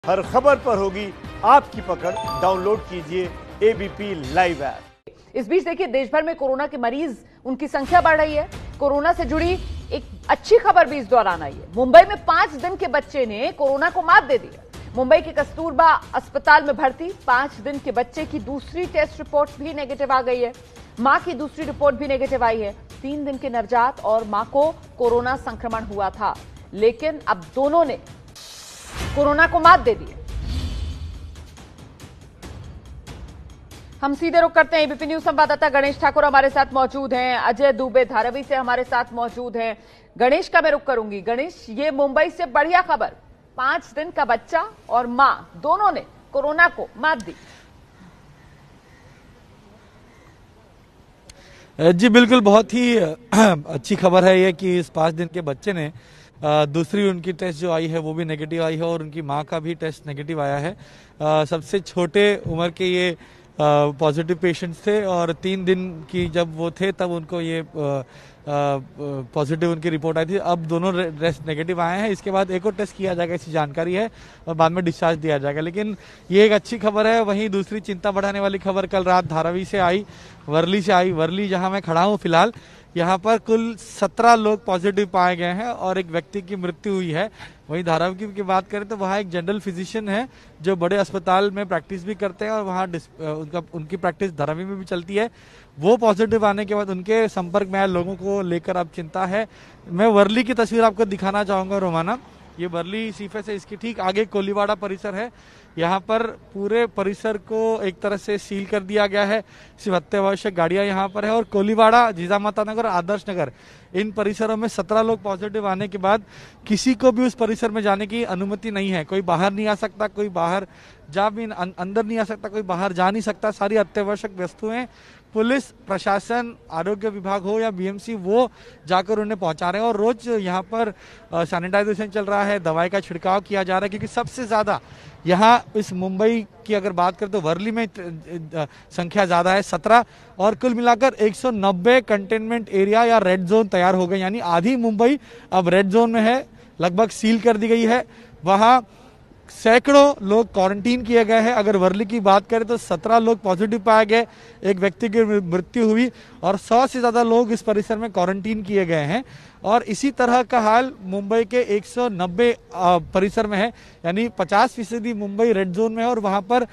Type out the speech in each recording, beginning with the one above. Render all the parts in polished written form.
हर खबर पर होगी आपकी पकड़। डाउनलोड कीजिए एबीपी लाइव ऐप। इस बीच देखिए, देश भर में कोरोना के मरीज, उनकी संख्या बढ़ रही है। कोरोना से जुड़ी एक अच्छी खबर भी इस दौरान आई है। मुंबई में 5 दिन के बच्चे ने कोरोना को मात दे दी है। मुंबई के कस्तूरबा अस्पताल में भर्ती 5 दिन के बच्चे की दूसरी टेस्ट रिपोर्ट भी नेगेटिव आ गई है। मां की दूसरी रिपोर्ट भी नेगेटिव आई है। 3 दिन के नवजात और मां को कोरोना संक्रमण हुआ था, लेकिन अब दोनों ने कोरोना को मात दे दी है। हम सीधे रुख करते हैं। एबीपी न्यूज संवाददाता गणेश ठाकुर हमारे साथ मौजूद हैं। अजय दुबे धारावी से हमारे साथ मौजूद हैं। गणेश का मैं रुख करूंगी। गणेश, ये मुंबई से बढ़िया खबर, 5 दिन का बच्चा और मां दोनों ने कोरोना को मात दी। जी बिल्कुल, बहुत ही अच्छी खबर है ये कि इस 5 दिन के बच्चे ने दूसरी उनकी टेस्ट जो आई है वो भी नेगेटिव आई है और उनकी मां का भी टेस्ट नेगेटिव आया है। सबसे छोटे उम्र के ये पॉजिटिव पेशेंट्स थे और 3 दिन की जब वो थे तब उनको ये पॉजिटिव उनकी रिपोर्ट आई थी। अब दोनों टेस्ट नेगेटिव आए हैं। इसके बाद एक और टेस्ट किया जाएगा, ऐसी जानकारी है, और बाद में डिस्चार्ज दिया जाएगा। लेकिन ये एक अच्छी खबर है। वहीं दूसरी चिंता बढ़ाने वाली खबर कल रात धारावी से आई, वर्ली से आई। वर्ली जहां मैं खड़ा हूं फिलहाल, यहाँ पर कुल 17 लोग पॉजिटिव पाए गए हैं और एक व्यक्ति की मृत्यु हुई है। वहीं धारावी की बात करें तो वहाँ एक जनरल फिजिशियन है जो बड़े अस्पताल में प्रैक्टिस भी करते हैं और वहाँ उनकी प्रैक्टिस धारावी में भी चलती है। वो पॉजिटिव आने के बाद उनके संपर्क में आए लोगों को लेकर अब चिंता है। मैं वर्ली की तस्वीर आपको दिखाना चाहूंगा रोमाना। ये वर्ली सीफे से इसकी ठीक आगे कोलीवाड़ा परिसर है। यहाँ पर पूरे परिसर को एक तरह से सील कर दिया गया है। सिर्फ अत्यावश्यक गाड़ियां यहाँ पर है और कोलीवाड़ा, जिजामाता नगर, आदर्श नगर, इन परिसरों में 17 लोग पॉजिटिव आने के बाद किसी को भी उस परिसर में जाने की अनुमति नहीं है। कोई बाहर नहीं आ सकता, कोई बाहर जा भी अंदर नहीं आ सकता, कोई बाहर जा नहीं सकता। सारी अत्यावश्यक वस्तुएं पुलिस प्रशासन, आरोग्य विभाग हो या बीएमसी, वो जाकर उन्हें पहुंचा रहे हैं। और रोज यहाँ पर सैनिटाइजेशन चल रहा है, दवाई का छिड़काव किया जा रहा है, क्योंकि सबसे ज्यादा यहाँ इस मुंबई की अगर बात करें तो वर्ली में संख्या ज्यादा है, 17, और कुल मिलाकर 190 कंटेनमेंट एरिया या रेड जोन तैयार हो गए। यानी आधी मुंबई अब रेड जोन में है, लगभग सील कर दी गई है। वहां सैकड़ों लोग क्वारंटीन किए गए हैं। अगर वर्ली की बात करें तो 17 लोग पॉजिटिव पाए गए, एक व्यक्ति की मृत्यु हुई और 100 से ज्यादा लोग इस परिसर में क्वारंटीन किए गए हैं। और इसी तरह का हाल मुंबई के 190 परिसर में है। यानी 50% मुंबई रेड जोन में है और वहां पर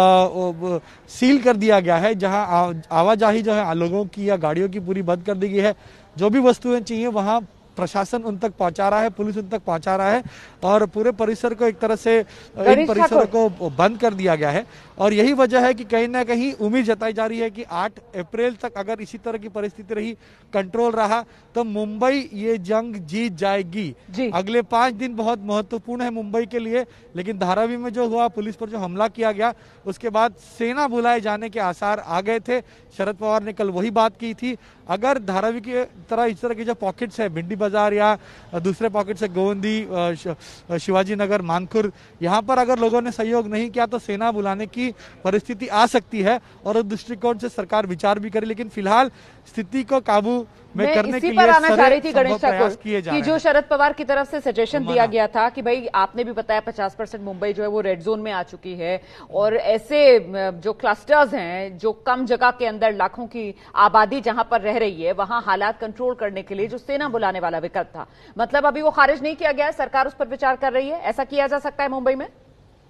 सील कर दिया गया है, जहां आवाजाही जो है लोगों की या गाड़ियों की पूरी बंद कर दी गई है। जो भी वस्तुएं चाहिए वहां प्रशासन उन तक पहुंचा रहा है, पुलिस उन तक पहुंचा रहा है और पूरे परिसर को एक तरह से इन परिसरों को बंद कर दिया गया है। और यही वजह है कि कहीं ना कहीं उम्मीद जताई जा रही है कि 8 अप्रैल तक अगर इसी तरह की परिस्थिति रही, कंट्रोल रहा, तो मुंबई ये जंग जीत जाएगी। अगले 5 दिन बहुत महत्वपूर्ण है मुंबई के लिए। लेकिन धारावी में जो हुआ, पुलिस पर जो हमला किया गया, उसके बाद सेना बुलाए जाने के आसार आ गए थे। शरद पवार ने कल वही बात की थी। अगर धारावी की तरह इस तरह की जो पॉकेट्स है, भिंडी बाजार या दूसरे पॉकेट्स है, गोवंदी, शिवाजी नगर, मानखुर, यहाँ पर अगर लोगों ने सहयोग नहीं किया तो सेना बुलाने की परिस्थिति आ सकती है और उस दृष्टिकोण से सरकार विचार भी करे। लेकिन फिलहाल स्थिति को काबू में करने के लिए आना चाह रही थी गणेश ठाकुर कि जो शरद पवार की तरफ से सजेशन दिया गया था कि भाई, आपने भी बताया 50% मुंबई जो है वो रेड जोन में आ चुकी है और ऐसे जो क्लस्टर्स हैं, जो कम जगह के अंदर लाखों की आबादी जहां पर रह रही है, वहां हालात कंट्रोल करने के लिए जो सेना बुलाने वाला विकल्प था, मतलब अभी वो खारिज नहीं किया गया है, सरकार उस पर विचार कर रही है। ऐसा किया जा सकता है मुंबई में?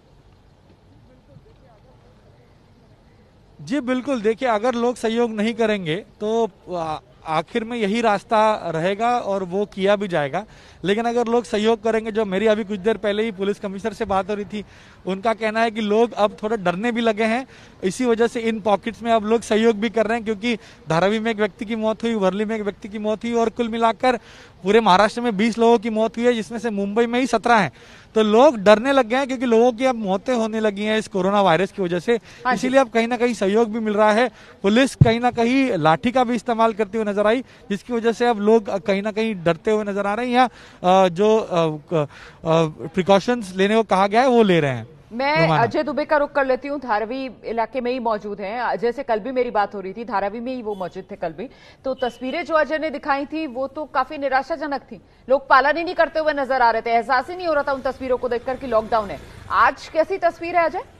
जी बिल्कुल, देखिए, अगर लोग सहयोग नहीं करेंगे तो आखिर में यही रास्ता रहेगा और वो किया भी जाएगा। लेकिन अगर लोग सहयोग करेंगे, जो मेरी अभी कुछ देर पहले ही पुलिस कमिश्नर से बात हो रही थी, उनका कहना है कि लोग अब थोड़ा डरने भी लगे हैं। इसी वजह से इन पॉकेट्स में अब लोग सहयोग भी कर रहे हैं, क्योंकि धारावी में एक व्यक्ति की मौत हुई, वर्ली में एक व्यक्ति की मौत हुई और कुल मिलाकर पूरे महाराष्ट्र में 20 लोगों की मौत हुई है, जिसमें से मुंबई में ही 17 हैं। तो लोग डरने लग गए हैं क्योंकि लोगों की अब मौतें होने लगी हैं इस कोरोना वायरस की वजह से। इसीलिए अब कहीं ना कहीं सहयोग भी मिल रहा है। पुलिस कहीं ना कहीं लाठी का भी इस्तेमाल करते हुए नजर आई, जिसकी वजह से अब लोग कहीं ना कहीं डरते हुए नजर आ रहे हैं या जो प्रिकॉशंस लेने को कहा गया है वो ले रहे हैं। मैं अजय दुबे का रुख कर लेती हूँ, धारावी इलाके में ही मौजूद हैं। अजय से कल भी मेरी बात हो रही थी, धारावी में ही वो मौजूद थे कल भी। तो तस्वीरें जो अजय ने दिखाई थी वो तो काफी निराशाजनक थी। लोग पालन ही नहीं करते हुए नजर आ रहे थे, एहसास ही नहीं हो रहा था उन तस्वीरों को देखकर कि लॉकडाउन है। आज कैसी तस्वीर है अजय?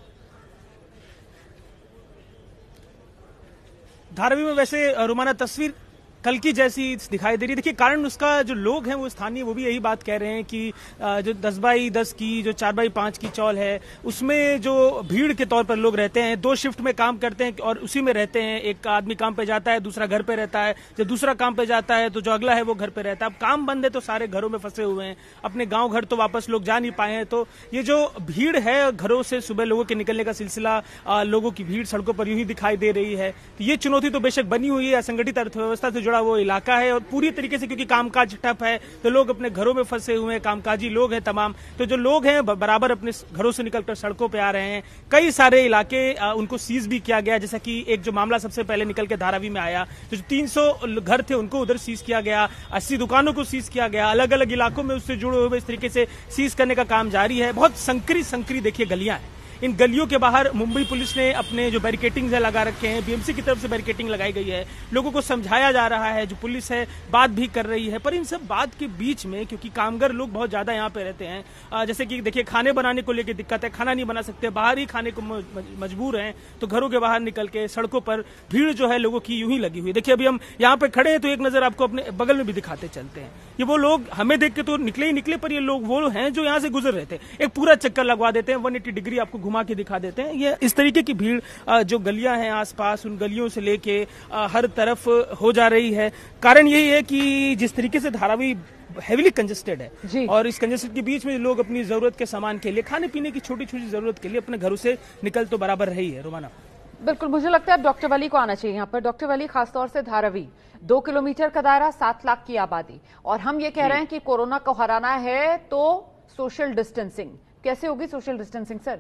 धारावी में वैसे रुमाना तस्वीर कल की जैसी दिखाई दे रही है। देखिए, कारण उसका जो लोग हैं वो स्थानीय वो भी यही बात कह रहे हैं कि जो 10x10 की जो 4x5 की चौल है उसमें जो भीड़ के तौर पर लोग रहते हैं, 2 शिफ्ट में काम करते हैं और उसी में रहते हैं। एक आदमी काम पे जाता है, दूसरा घर पे रहता है। जब दूसरा काम पे जाता है तो जो अगला है वो घर पे रहता है। अब काम बंद है तो सारे घरों में फंसे हुए हैं, अपने गाँव घर तो वापस लोग जा नहीं पाए हैं। तो ये जो भीड़ है घरों से सुबह लोगों के निकलने का सिलसिला, लोगों की भीड़ सड़कों पर यूं ही दिखाई दे रही है। तो ये चुनौती तो बेशक बनी हुई है, असंगठित अर्थव्यवस्था से जुड़ा वो इलाका है और पूरी तरीके से क्योंकि कामकाज ठप है तो लोग अपने घरों में फंसे हुए हैं, कामकाजी लोग हैं तमाम। तो जो लोग हैं बराबर अपने घरों से निकलकर सड़कों पे आ रहे हैं। कई सारे इलाके उनको सीज भी किया गया, जैसा कि एक जो मामला सबसे पहले निकल के धारावी में आया, तो जो 300 घर थे उनको उधर सीज किया गया, 80 दुकानों को सीज किया गया। अलग अलग इलाकों में उससे जुड़े हुए इस तरीके से सीज करने का काम जारी है। बहुत संकरी देखिए गलियां हैं। इन गलियों के बाहर मुंबई पुलिस ने अपने जो बैरिकेटिंग है लगा रखे हैं, बीएमसी की तरफ से बैरिकेटिंग लगाई गई है। लोगों को समझाया जा रहा है, जो पुलिस है बात भी कर रही है। पर इन सब बात के बीच में क्योंकि कामगार लोग बहुत ज्यादा यहाँ पे रहते हैं, जैसे कि देखिए खाने बनाने को लेकर दिक्कत है, खाना नहीं बना सकते, बाहर ही खाने को मजबूर हैं। तो घरों के बाहर निकल के सड़कों पर भीड़ जो है लोगों की यूं ही लगी हुई। देखिए अभी हम यहाँ पे खड़े हैं तो एक नजर आपको अपने बगल में भी दिखाते चलते हैं। ये वो लोग हमें देख के तो निकले ही निकले, पर ये लोग वो हैं जो यहाँ से गुजर रहे थे। एक पूरा चक्कर लगवा देते हैं, 180 डिग्री आपको घुमा के दिखा देते हैं। ये इस तरीके की भीड़ जो गलियां हैं आसपास, उन गलियों से लेके हर तरफ हो जा रही है। कारण यही है कि जिस तरीके से धारावी हेवीली कंजेस्टेड है और इस कंजेस्टेड के बीच में लोग अपनी जरूरत के सामान के लिए, खाने पीने की छोटी छोटी जरूरत के लिए अपने घरों से निकल तो बराबर रही है। रोमाना, बिल्कुल, मुझे लगता है अब डॉक्टर वली को आना चाहिए यहाँ पर। डॉक्टर वली, खासतौर से धारावी, 2 किलोमीटर का दायरा, 7 लाख की आबादी, और हम ये कह रहे हैं कि कोरोना को हराना है तो सोशल डिस्टेंसिंग। कैसे होगी सोशल डिस्टेंसिंग सर?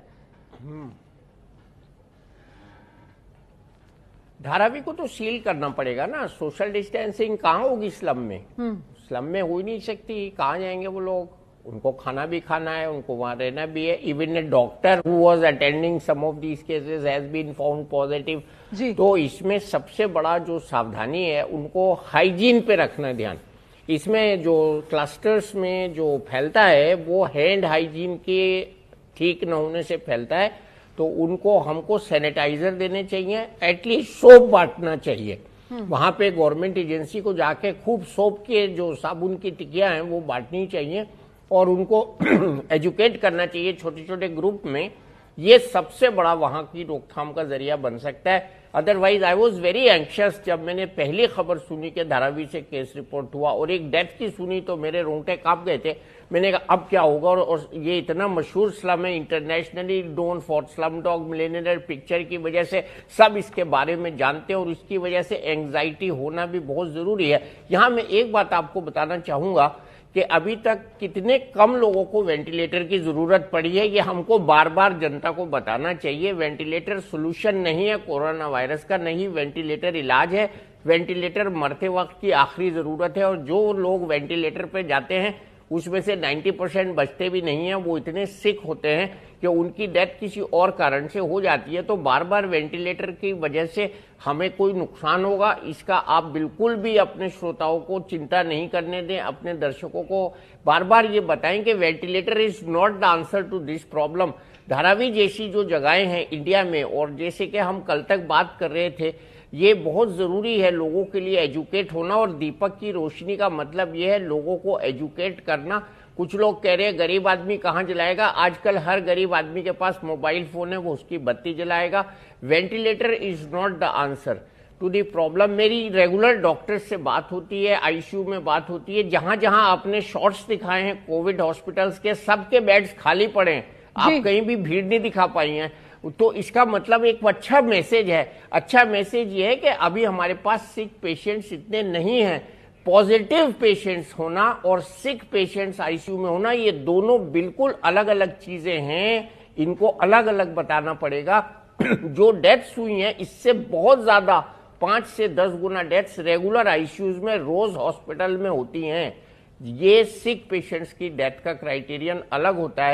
धारावी को तो सील करना पड़ेगा ना। सोशल डिस्टेंसिंग कहाँ होगी स्लम में? स्लम में हो ही नहीं सकती। कहाँ जाएंगे वो लोग? उनको खाना भी खाना है, उनको वहां रहना भी है। Even a doctor who was attending some of these cases has been found positive. तो इसमें सबसे बड़ा जो सावधानी है उनको हाइजीन पे रखना ध्यान। इसमें जो क्लस्टर्स में जो फैलता है वो हैंड हाइजीन के ठीक न होने से फैलता है। तो उनको हमको सैनिटाइजर देने चाहिए, एटलीस्ट सोप बांटना चाहिए। वहां पे गवर्नमेंट एजेंसी को जाके खूब सोप के जो साबुन की टिकियां हैं वो बांटनी चाहिए और उनको एजुकेट करना चाहिए छोटे छोटे ग्रुप में। ये सबसे बड़ा वहां की रोकथाम का जरिया बन सकता है। Otherwise I was very anxious जब मैंने पहली खबर सुनी कि धारावी से केस रिपोर्ट हुआ और एक डेथ की सुनी तो मेरे रोंगटे कांप गए थे। मैंने कहा अब क्या होगा। और ये इतना मशहूर स्लम है, internationally known for slumdog millionaire picture की वजह से सब इसके बारे में जानते हैं और इसकी वजह से एंग्जाइटी होना भी बहुत जरूरी है। यहाँ मैं एक बात आपको बताना चाहूंगा कि अभी तक कितने कम लोगों को वेंटिलेटर की जरूरत पड़ी है, ये हमको बार बार जनता को बताना चाहिए। वेंटिलेटर सोल्यूशन नहीं है कोरोना वायरस का, नहीं वेंटिलेटर इलाज है। वेंटिलेटर मरते वक्त की आखिरी जरूरत है और जो लोग वेंटिलेटर पे जाते हैं उसमें से 90% बचते भी नहीं है। वो इतने सिक होते हैं कि उनकी डेथ किसी और कारण से हो जाती है। तो बार बार वेंटिलेटर की वजह से हमें कोई नुकसान होगा, इसका आप बिल्कुल भी अपने श्रोताओं को चिंता नहीं करने दें। अपने दर्शकों को बार बार ये बताएं कि ventilator is not the answer to this problem. Dharavi जैसी जो जगहें हैं इंडिया में, और जैसे कि हम कल तक बात कर रहे थे, ये बहुत जरूरी है लोगों के लिए एजुकेट होना। और दीपक की रोशनी का मतलब ये है लोगों को एजुकेट करना। कुछ लोग कह रहे हैं गरीब आदमी कहाँ जलाएगा। आजकल हर गरीब आदमी के पास मोबाइल फोन है, वो उसकी बत्ती जलाएगा। Ventilator is not the answer to the problem. मेरी रेगुलर डॉक्टर से बात होती है, आईसीयू में बात होती है। जहां जहां आपने शॉट्स दिखाए हैं कोविड हॉस्पिटल्स के, सबके बेड्स खाली पड़े हैं, आप कहीं भी भीड़ नहीं दिखा पाई हैं। तो इसका मतलब एक अच्छा मैसेज है। अच्छा मैसेज ये है कि अभी हमारे पास सिक पेशेंट्स इतने नहीं हैं। पॉजिटिव पेशेंट्स होना और सिक पेशेंट्स आईसीयू में होना, ये दोनों बिल्कुल अलग अलग चीजें हैं। इनको अलग अलग बताना पड़ेगा। जो डेथ्स हुई हैं इससे बहुत ज्यादा 5 से 10 गुना डेथ्स रेगुलर आईसीयूज में रोज हॉस्पिटल में होती हैं। ये सिक पेशेंट्स की डेथ का क्राइटेरियन अलग होता है।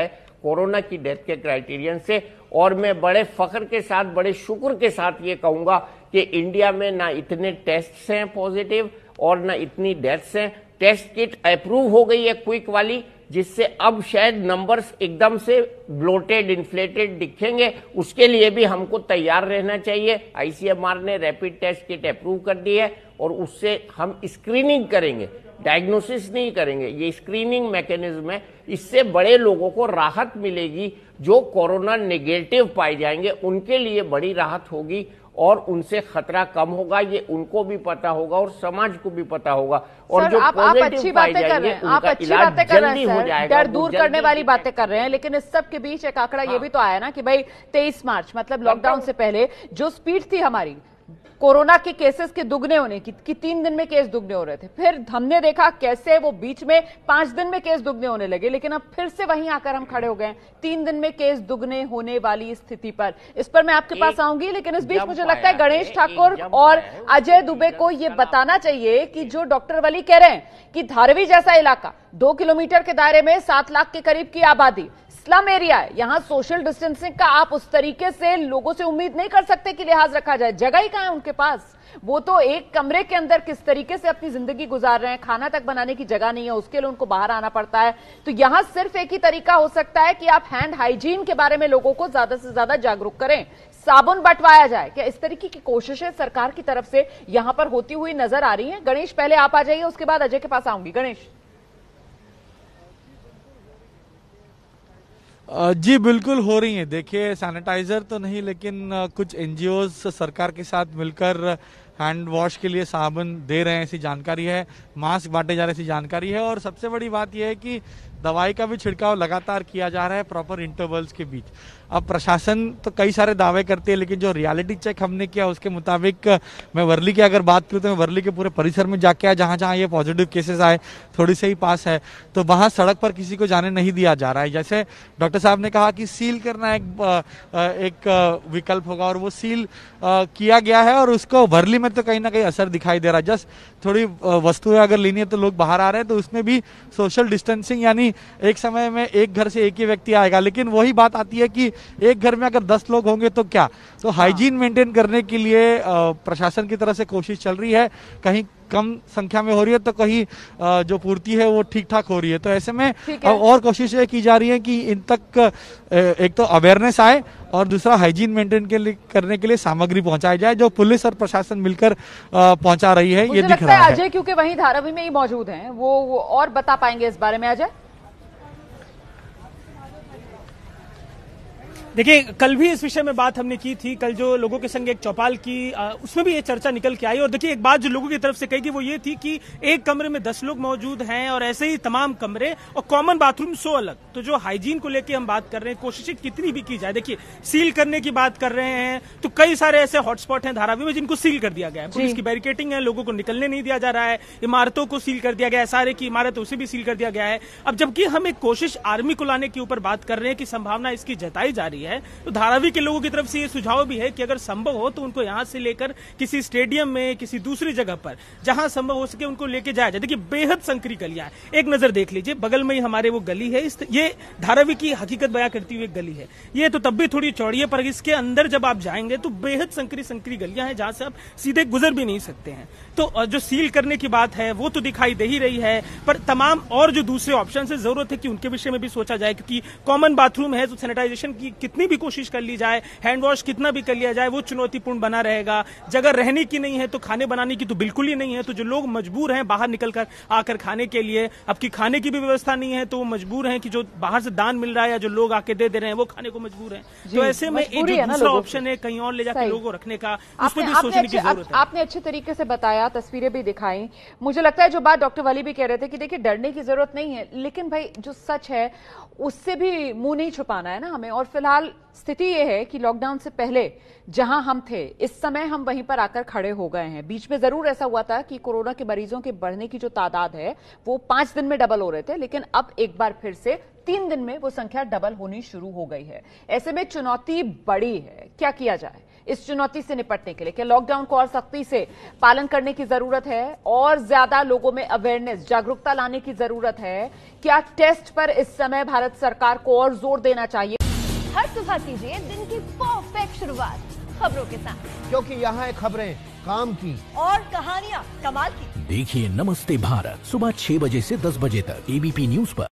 कोरोना की डेथ के क्राइटेरियन से। और मैं बड़े फख्र के साथ, बड़े शुक्र के साथ ये कहूंगा कि इंडिया में ना इतने टेस्ट हैं पॉजिटिव और ना इतनी डेथ्स हैं। टेस्ट किट अप्रूव हो गई है क्विक वाली, जिससे अब शायद नंबर्स एकदम से ब्लोटेड, इन्फ्लेटेड दिखेंगे। उसके लिए भी हमको तैयार रहना चाहिए। आईसीएमआर ने रैपिड टेस्ट किट अप्रूव कर दी है और उससे हम स्क्रीनिंग करेंगे, डायग्नोसिस नहीं करेंगे। ये स्क्रीनिंग मैकेनिज्म है, इससे बड़े लोगों को राहत मिलेगी। जो कोरोना नेगेटिव पाए जाएंगे उनके लिए बड़ी राहत होगी और उनसे खतरा कम होगा। ये उनको भी पता होगा और समाज को भी पता होगा। और जो आप अच्छी बातें कर रहे हैं, आप अच्छी बातें कर रहे हैं सर, डर दूर करने वाली बातें कर रहे हैं, लेकिन इस सब के बीच एक आंकड़ा ये भी तो आया ना कि भाई 23 मार्च मतलब लॉकडाउन से पहले जो स्पीड थी हमारी कोरोना के केसेस के दुगने होने की 3 दिन में केस दुगने हो रहे थे। फिर हमने देखा कैसे वो बीच में 5 दिन में केस दुगने होने लगे, लेकिन अब फिर से वहीं आकर हम खड़े हो गए 3 दिन में केस दुगने होने वाली स्थिति पर। इस पर मैं आपके पास आऊंगी, लेकिन इस बीच मुझे लगता है गणेश ठाकुर और अजय दुबे को ये बताना चाहिए कि जो डॉक्टर वली कह रहे हैं कि धारावी जैसा इलाका 2 किलोमीटर के दायरे में 7 लाख के करीब की आबादी, स्लम एरिया है, यहां सोशल डिस्टेंसिंग का आप उस तरीके से लोगों से उम्मीद नहीं कर सकते कि लिहाज रखा जाए। जगह ही कहां है उनके पास? वो तो एक कमरे के अंदर किस तरीके से अपनी जिंदगी गुजार रहे हैं, खाना तक बनाने की जगह नहीं है, उसके लिए उनको बाहर आना पड़ता है। तो यहां सिर्फ एक ही तरीका हो सकता है कि आप हैंड हाइजीन के बारे में लोगों को ज्यादा से ज्यादा जागरूक करें, साबुन बंटवाया जाए। क्या इस तरीके की कोशिशें सरकार की तरफ से यहां पर होती हुई नजर आ रही हैं? गणेश पहले आप आ जाइए, उसके बाद अजय के पास आऊंगी। गणेश जी बिल्कुल हो रही है। देखिए सैनिटाइजर तो नहीं, लेकिन कुछ एनजीओज सरकार के साथ मिलकर हैंड वॉश के लिए साबुन दे रहे हैं, ऐसी जानकारी है। मास्क बांटे जा रहे हैं, ऐसी जानकारी है। और सबसे बड़ी बात यह है कि दवाई का भी छिड़काव लगातार किया जा रहा है प्रॉपर इंटरवल्स के बीच। अब प्रशासन तो कई सारे दावे करती है, लेकिन जो रियलिटी चेक हमने किया उसके मुताबिक, मैं वर्ली की अगर बात करूं तो मैं वर्ली के पूरे परिसर में जाके आया, जहां जहां ये पॉजिटिव केसेस आए थोड़ी से ही पास है, तो वहां सड़क पर किसी को जाने नहीं दिया जा रहा है। जैसे डॉक्टर साहब ने कहा कि सील करना एक विकल्प होगा, और वो सील किया गया है, और उसको वर्ली में तो कहीं ना कहीं असर दिखाई दे रहा है। जस्ट थोड़ी वस्तुएं अगर लेनी है तो लोग बाहर आ रहे हैं, तो उसमें भी सोशल डिस्टेंसिंग, यानी एक समय में एक घर से एक ही व्यक्ति आएगा। लेकिन वही बात आती है कि एक घर में अगर 10 लोग होंगे तो क्या, तो हाइजीन मेंटेन करने के लिए प्रशासन की तरफ से कोशिश चल रही है। कहीं कम संख्या में हो रही है तो कहीं जो पूर्ति है वो ठीक ठाक हो रही है। तो ऐसे में और कोशिशें की जा रही है कि इन तक एक तो अवेयरनेस आए और दूसरा हाइजीन मेंटेन करने के लिए सामग्री पहुंचाई जाए, जो पुलिस और प्रशासन मिलकर पहुंचा रही है। ये दिख रहा है। अजय क्योंकि वहीं धारावी में ही मौजूद हैं, वो और बता पाएंगे इस बारे में। अजय देखिए, कल भी इस विषय में बात हमने की थी। कल जो लोगों के संग एक चौपाल की, उसमें भी ये चर्चा निकल के आई। और देखिए, एक बात जो लोगों की तरफ से कही गई वो ये थी कि एक कमरे में 10 लोग मौजूद हैं और ऐसे ही तमाम कमरे और कॉमन बाथरूम 100 अलग। तो जो हाइजीन को लेकर हम बात कर रहे हैं, कोशिशें कितनी भी की जाए, देखिए सील करने की बात कर रहे हैं तो कई सारे ऐसे हॉटस्पॉट हैं धारावी में जिनको सील कर दिया गया है। पुलिस की बैरिकेटिंग है, लोगों को निकलने नहीं दिया जा रहा है, इमारतों को सील कर दिया गया है, SRA की इमारत उसे भी सील कर दिया गया है। अब जबकि हम एक कोशिश आर्मी को लाने के ऊपर बात कर रहे हैं कि संभावना इसकी जताई जा रही है, तो धारावी के लोगों की तरफ से ये सुझाव भी है कि अगर संभव हो तो उनको यहां से लेकर किसी स्टेडियम में, किसी दूसरी जगह पर जहां संभव हो सके उनको लेके जाया जाए। देखिए, बेहद संकरी गलियां हैं। एक नजर देख लीजिए, बगल में ही हमारे वो गली है, ये धारावी की हकीकत बयां करती हुई एक गली है। ये तो तब भी थोड़ी चौड़ी है, पर इसके अंदर जब आप जाएंगे तो बेहद संकरी गलियां हैं जहां से आप सीधे गुजर भी नहीं सकते हैं। तो जो सील करने की बात है वो तो दिखाई दे ही रही है, पर तमाम और जो दूसरे ऑप्शन है जरूरत है कि उनके विषय में भी सोचा जाए। क्योंकि कॉमन बाथरूम है तो सैनिटाइजेशन की कितनी भी कोशिश कर ली जाए, हैंड वॉश कितना भी कर लिया जाए, वो चुनौतीपूर्ण बना रहेगा। जगह रहने की नहीं है तो खाने बनाने की तो बिल्कुल ही नहीं है। तो जो लोग मजबूर हैं बाहर निकलकर आकर खाने के लिए, अब की खाने की भी व्यवस्था नहीं है तो वो मजबूर हैं कि जो बाहर से दान मिल रहा है या जो लोग आके दे रहे हैं वो खाने को मजबूर हैं। तो ऐसे में एक जो दूसरा ऑप्शन है कहीं और ले जाकर लोगों को रखने का, उस पर भी सोचने की जरूरत है। आपने अच्छे तरीके से बताया, तस्वीरें भी दिखाई। मुझे लगता है जो बात डॉक्टर वली भी कह रहे थे कि देखिए डरने की जरूरत नहीं है, लेकिन भाई जो सच है उससे भी मुंह नहीं छुपाना है ना हमें। और फिलहाल स्थिति यह है कि लॉकडाउन से पहले जहां हम थे, इस समय हम वहीं पर आकर खड़े हो गए हैं। बीच में जरूर ऐसा हुआ था कि कोरोना के मरीजों के बढ़ने की जो तादाद है वो 5 दिन में डबल हो रहे थे, लेकिन अब एक बार फिर से 3 दिन में वो संख्या डबल होनी शुरू हो गई है। ऐसे में चुनौती बड़ी है, क्या किया जाए? इस चुनौती से निपटने के लिए? क्या लॉकडाउन को और सख्ती से पालन करने की जरूरत है? और ज्यादा लोगों में अवेयरनेस, जागरूकता लाने की जरूरत है? क्या टेस्ट पर इस समय भारत सरकार को और जोर देना चाहिए? हर सुबह कीजिए दिन की परफेक्ट शुरुआत खबरों के साथ, क्योंकि यहाँ है खबरें काम की और कहानियाँ कमाल की। देखिए नमस्ते भारत सुबह 6 बजे से 10 बजे तक ABP न्यूज पर।